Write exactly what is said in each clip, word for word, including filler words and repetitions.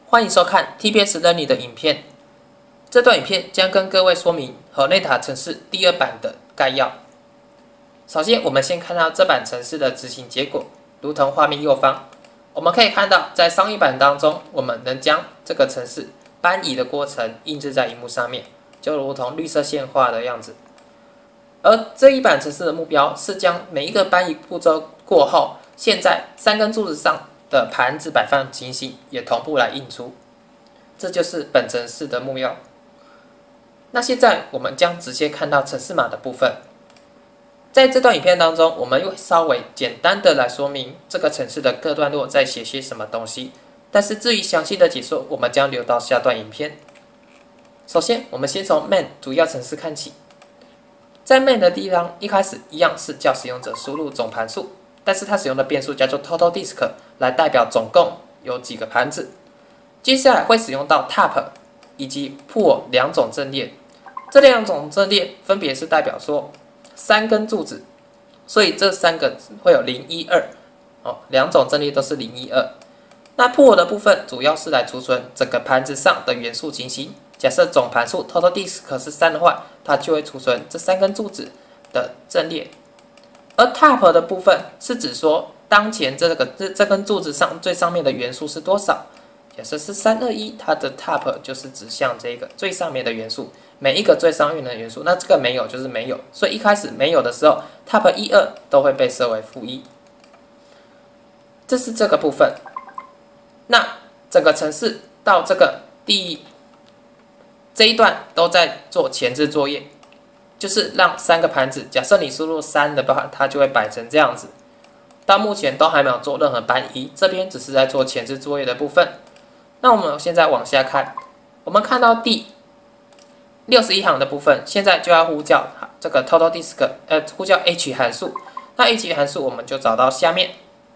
欢迎收看 T B S Learning 的影片。这段影片将跟各位说明和内塔程式第二版的概要。首先，我们先看到这版程式的执行结果，如同画面右方，我们可以看到，在上一版当中，我们能将这个程式搬移的过程印制在荧幕上面，就如同绿色线画的样子。而这一版程式的目标是将每一个搬移步骤过后，现在三根柱子上的盘子摆放情形也同步来印出，这就是本程式的目标。那现在我们将直接看到程式码的部分。在这段影片当中，我们会稍微简单的来说明这个程式的各段落在写些什么东西，但是至于详细的解说，我们将留到下段影片。首先，我们先从 main 主要程式看起。在 main 的地方，一开始一样是叫使用者输入总盘数，但是它使用的变数叫做 total disk 来代表总共有几个盘子。接下来会使用到 top 以及 pool 两种阵列，这两种阵列分别是代表说三根柱子，所以这三个会有零、一、二，哦，两种阵列都是零、一、二。那 pool 的部分主要是来储存整个盘子上的元素情形。假设总盘数 total disk 是三的话，它就会储存这三根柱子的阵列。而 top 的部分是指说当前这个这这根柱子上最上面的元素是多少。假设是三二一，它的 top 就是指向这个最上面的元素，每一个最上面的元素，那这个没有就是没有，所以一开始没有的时候 top 一二都会被设为负一。这是这个部分。那整个程式到这个第这一段都在做前置作业，就是让三个盘子，假设你输入三的话，它就会摆成这样子。到目前都还没有做任何搬移，这边只是在做前置作业的部分。那我们现在往下看，我们看到第六十一行的部分，现在就要呼叫这个 total disk， 呃，呼叫 h 函数。那 h 函数我们就找到下面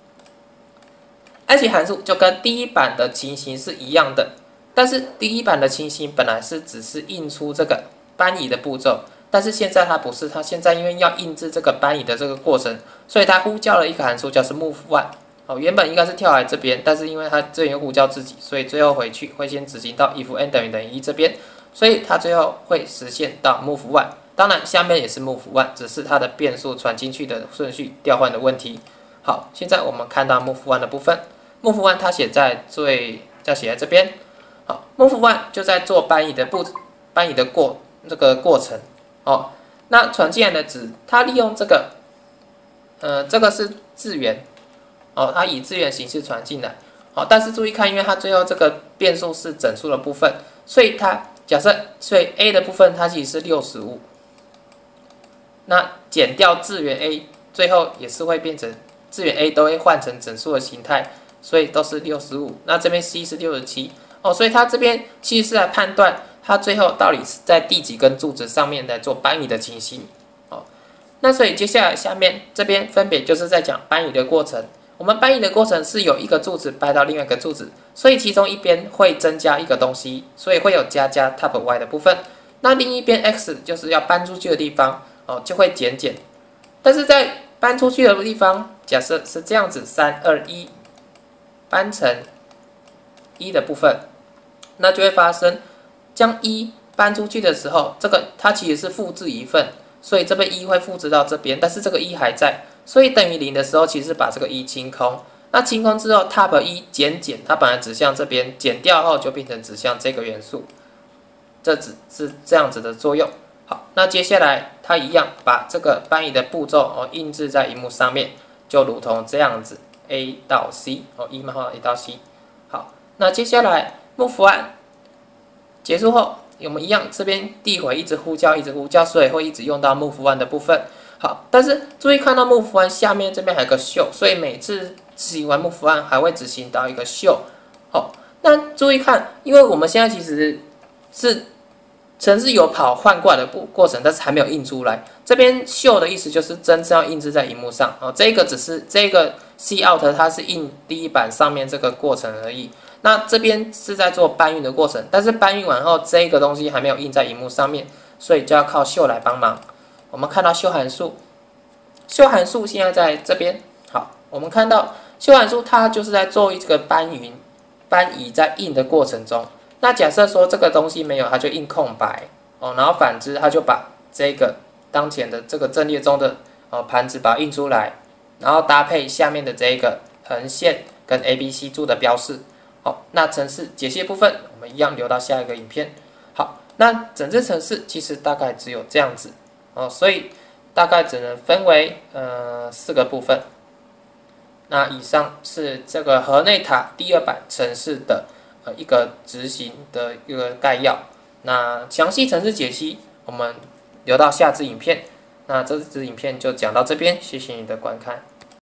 ，h 函数就跟第一版的情形是一样的。但是第一版的情形本来是只是印出这个搬移的步骤，但是现在它不是，它现在因为要印制这个搬移的这个过程，所以它呼叫了一个函数叫做 move one。哦，原本应该是跳来这边，但是因为它这边又呼叫自己，所以最后回去会先执行到 if n 等于等于一这边，所以它最后会实现到 move one。当然下面也是 move one， 只是它的变数传进去的顺序调换的问题。好，现在我们看到 move one 的部分 ，move one 它写在最要写在这边。好 ，move one 就在做搬移的步搬移的过这个过程哦。那传进来的值，它利用这个，呃，这个是字元哦，它以字元形式传进来。好，但是注意看，因为它最后这个变数是整数的部分，所以它假设所以 a 的部分它其实是六十五，那减掉字元 a， 最后也是会变成字元 a 都会换成整数的形态，所以都是六十五。那这边 c 是六十七。哦，所以它这边其实是来判断它最后到底是在第几根柱子上面来做搬移的情形。哦，那所以接下来下面这边分别就是在讲搬移的过程。我们搬移的过程是有一个柱子搬到另外一个柱子，所以其中一边会增加一个东西，所以会有加加 top y 的部分。那另一边 x 就是要搬出去的地方，哦，就会减减。但是在搬出去的地方，假设是这样子，三二一，搬成一的部分。那就会发生，将一搬出去的时候，这个它其实是复制一份，所以这边一会复制到这边，但是这个一还在，所以等于零的时候，其实把这个一清空。那清空之后 ，top 一减减，它本来指向这边，减掉后就变成指向这个元素，这只是这样子的作用。好，那接下来它一样把这个搬移的步骤哦印制在荧幕上面，就如同这样子 ，a 到 c 哦，一冒号 a 到 c。好，那接下来。move one 结束后，我们一样这边递回一直呼叫，一直呼叫，所以会一直用到 move one 的部分。好，但是注意看到 move one 下面这边还有个 show， 所以每次执行完 move one 还会执行到一个 show。好，那注意看，因为我们现在其实是程式有跑换过来的过程，但是还没有印出来。这边 show 的意思就是真正要印制在荧幕上。哦，这个只是这个 cout 它是印第一版上面这个过程而已。那这边是在做搬运的过程，但是搬运完后，这个东西还没有印在荧幕上面，所以就要靠秀来帮忙。我们看到秀函数，秀函数现在在这边。好，我们看到秀函数它就是在做一个搬运搬移在印的过程中，那假设说这个东西没有，它就印空白哦，然后反之，它就把这个当前的这个阵列中的哦盘子把它印出来，然后搭配下面的这一个横线跟 A B C 柱的标示。好，那程式解析的部分我们一样留到下一个影片。好，那整支程式其实大概只有这样子哦，所以大概只能分为呃四个部分。那以上是这个河内塔第二版程式的呃一个执行的一个概要。那详细程式解析我们留到下支影片。那这支影片就讲到这边，谢谢你的观看。